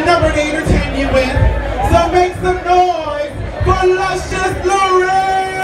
number to entertain you with. So make some noise for Lushus La'Rell!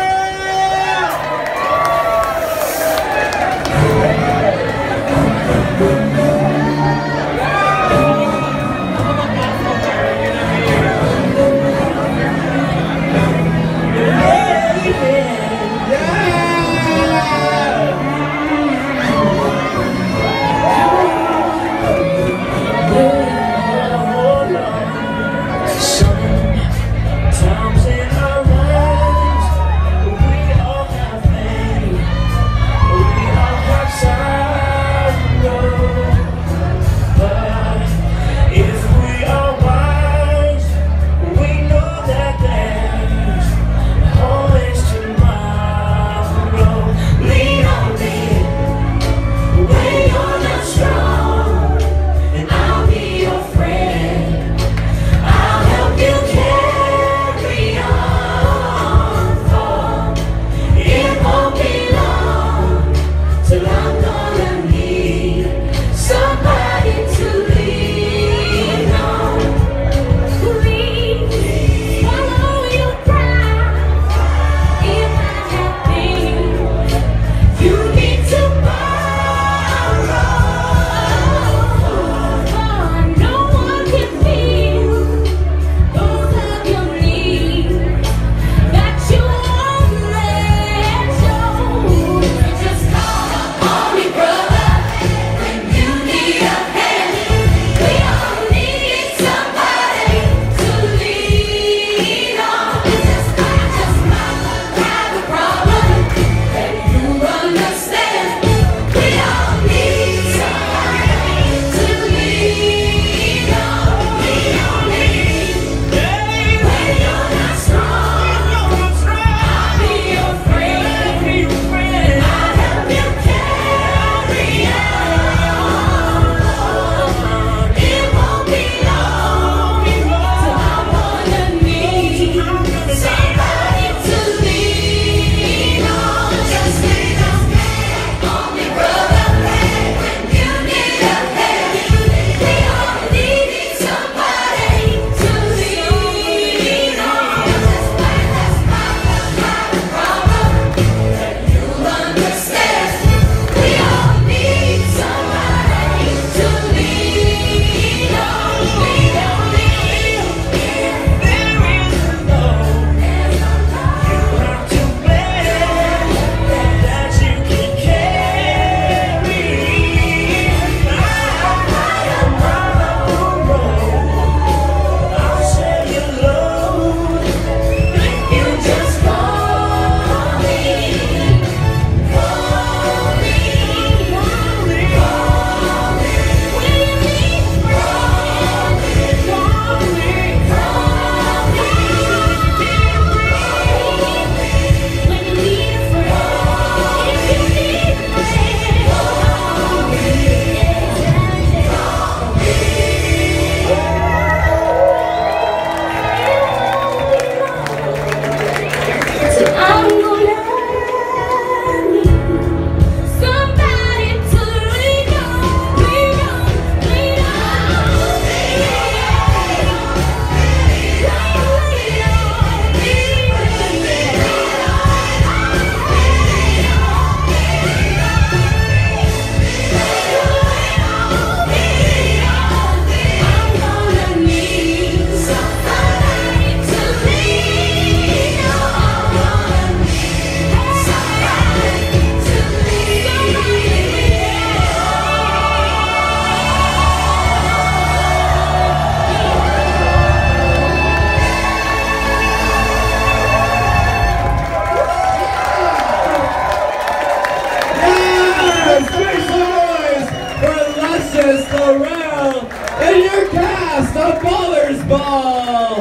Lushus La'Rell and your cast of Ballerz Ball.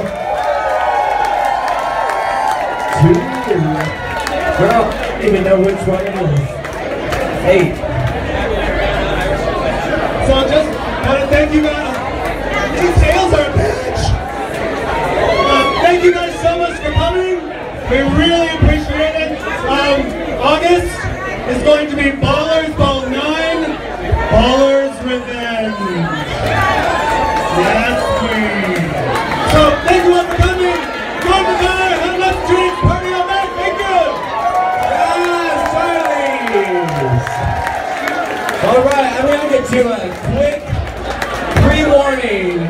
Well, I don't even know which one it is. 8. So I just want to thank you guys. These tails are a bitch. Thank you guys so much for coming. We really appreciate it. August is going to be Ballerz Ball 9, Ballerz Revenge. Yes, please. All right, I'm going to get you a quick pre-warning.